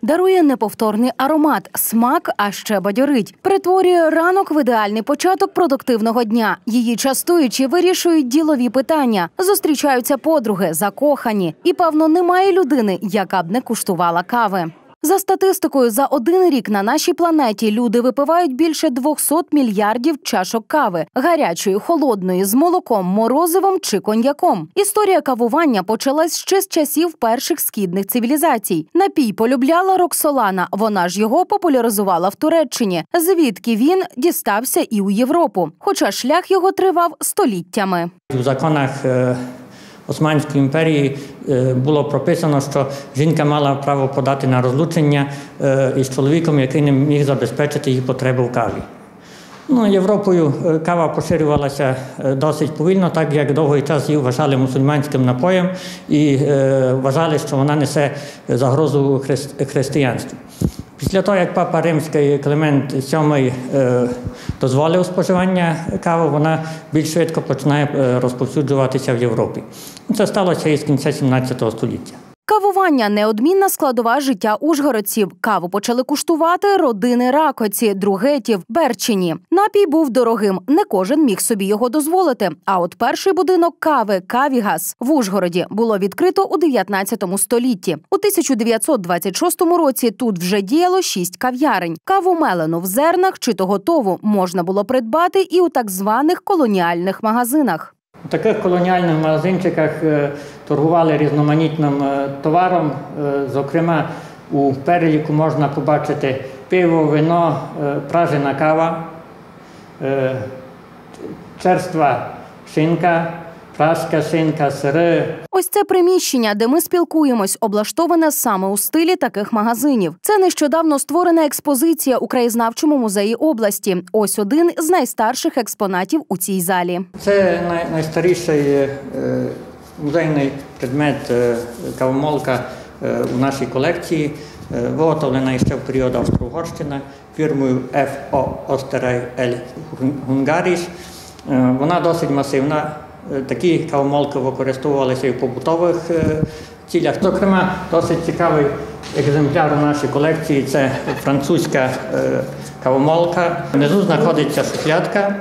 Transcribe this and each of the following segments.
Дарує неповторний аромат, смак, а ще бадьорить. Перетворює ранок в ідеальний початок продуктивного дня. Її частуючи вирішують ділові питання. Зустрічаються подруги, закохані. І, певно, немає людини, яка б не куштувала кави. За статистикою, за один рік на нашій планеті люди випивають більше 200 мільярдів чашок кави. Гарячої, холодної, з молоком, морозивом чи коньяком. Історія кавування почалась ще з часів перших східних цивілізацій. Напій полюбляла Роксолана, вона ж його популяризувала в Туреччині, звідки він дістався і у Європу. Хоча шлях його тривав століттями. У законах Османської імперії було прописано, що жінка мала право подати на розлучення із чоловіком, який не міг забезпечити її потреби в каві. Європою кава поширювалася досить повільно, так як довгий час її вважали мусульманським напоєм і вважали, що вона несе загрозу християнству. Після того, як папа Римський Климент VII дозволив споживання кави, вона більш швидко починає розповсюджуватися в Європі. Це сталося із кінця 17 століття. Кавування – неодмінна складова життя ужгородців. Каву почали куштувати родини Ракоці, Другетів, Берчині. Напій був дорогим, не кожен міг собі його дозволити. А от перший будинок кави – «Кавігас» в Ужгороді було відкрито у 19 столітті. У 1926 році тут вже діяло 6 кав'ярень. Каву мелену в зернах чи то готову можна було придбати і у так званих колоніальних магазинах. У таких колоніальних магазинчиках торгували різноманітним товаром. Зокрема, у переліку можна побачити пиво, вино, пражена кава, черства шинка, праска шинка, сири. Ось це приміщення, де ми спілкуємось, облаштоване саме у стилі таких магазинів. Це нещодавно створена експозиція у краєзнавчому музеї області. Ось один з найстарших експонатів у цій залі. Це найстаріший музейний предмет кавомолка у нашій колекції, виготовлена ще в період Австро-Угорщини фірмою F.O. Osterei L. Hungaris. Вона досить масивна. Такі кавомолки використовувалися і в побутових цілях. Зокрема, досить цікавий екземпляр у нашій колекції – це французька кавомолка. Внизу знаходиться шухлядка,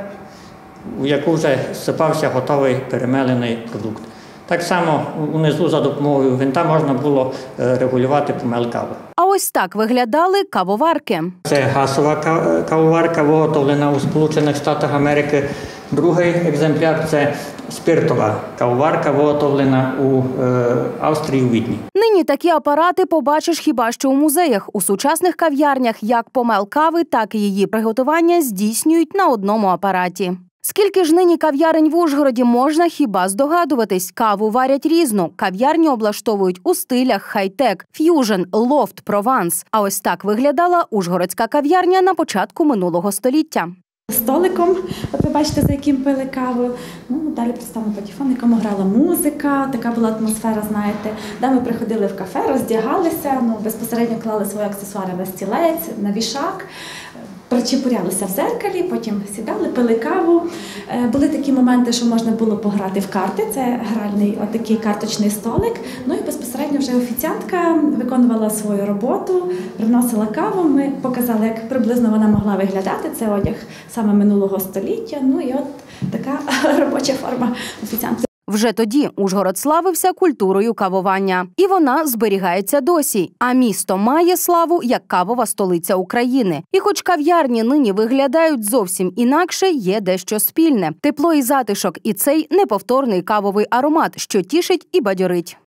у яку вже всипався готовий перемелений продукт. Так само унизу за допомогою гвинта можна було регулювати помел кави. А ось так виглядали кавоварки. Це газова кавоварка, виготовлена у Сполучених Штатах Америки. Другий екземпляр – це спиртова кавоварка, виготовлена у Австрії у Відні. Нині такі апарати побачиш хіба що у музеях. У сучасних кав'ярнях як помел кави, так і її приготування здійснюють на одному апараті. Скільки ж нині кав'ярень в Ужгороді, можна хіба здогадуватись. Каву варять різну. Кав'ярні облаштовують у стилях хай-тек, ф'южн, лофт, прованс. А ось так виглядала ужгородська кав'ярня на початку минулого століття. Столиком, от ви бачите, за яким пили каву. Далі представлено патефон, якому грала музика, така була атмосфера, знаєте. Ми приходили в кафе, роздягалися, безпосередньо клали свої аксесуари на стілець, на вішак. Причепурялися в зеркалі, потім сідали, пили каву. Були такі моменти, що можна було пограти в карти, це гральний отакий карточний столик. І безпосередньо вже офіціантка виконувала свою роботу, приносила каву. Ми показали, як приблизно вона могла виглядати, це одяг саме минулого століття. І от така робоча форма офіціантки. Вже тоді Ужгород славився культурою кавування. І вона зберігається досі. А місто має славу як кавова столиця України. І хоч кав'ярні нині виглядають зовсім інакше, є дещо спільне. Тепло і затишок, і цей неповторний кавовий аромат, що тішить і бадьорить.